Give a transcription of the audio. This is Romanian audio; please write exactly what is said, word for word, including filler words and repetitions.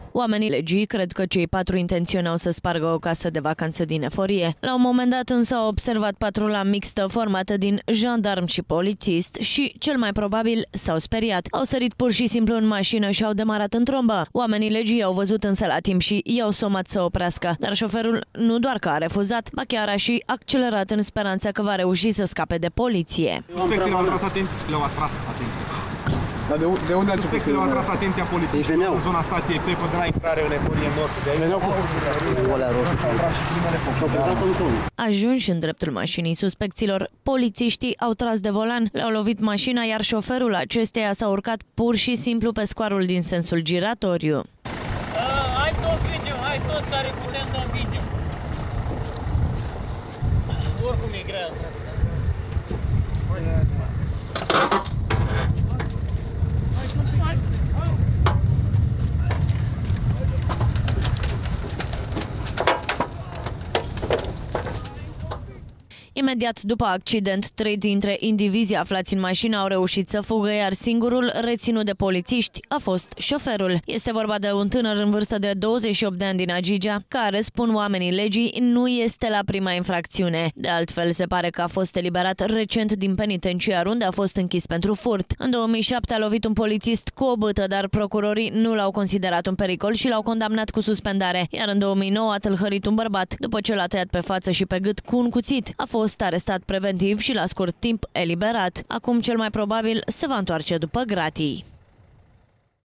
Oamenii legii cred că cei patru intenționau să spargă o casă de vacanță din eforie. La un moment dat însă au observat patrula mixtă formată din jandarm și polițist și, cel mai probabil, s-au speriat. Au sărit pur și simplu în mașină și au demarat în trombă. Oamenii legii au văzut însă la timp și i-au somat să oprească, dar șoferul nu doar că a refuzat, ba chiar a și accelerat în speranța că va reuși să scape de poliție. Suspecții le-au atras atenție. Le-au atras atenție. Dar de, de unde a început? Suspecții le-au atras atenția poliției în zona stației Pepă, de la intrare în eforie mort. De aici veneau cu olea roșu și au tras și primele foc. Ajunși în dreptul mașinii suspecților, polițiștii au tras de volan, le-au lovit mașina, iar șoferul acesteia s-a urcat pur și simplu pe scoarul din sensul giratoriu. Uh, hai să o învingem, hai toți care putem să o învingem. Oricum e grea. Imediat după accident, trei dintre indivizii aflați în mașină au reușit să fugă, iar singurul reținut de polițiști a fost șoferul. Este vorba de un tânăr în vârstă de douăzeci și opt de ani din Agigea, care, spun oamenii legii, nu este la prima infracțiune. De altfel, se pare că a fost eliberat recent din penitenciar, unde a fost închis pentru furt. În două mii șapte a lovit un polițist cu o bâtă, dar procurorii nu l-au considerat un pericol și l-au condamnat cu suspendare. Iar în două mii nouă a tâlhărit un bărbat, după ce l-a tăiat pe față și pe gât cu un cuțit. A fost arestat preventiv și la scurt timp eliberat. Acum, cel mai probabil, se va întoarce după gratii.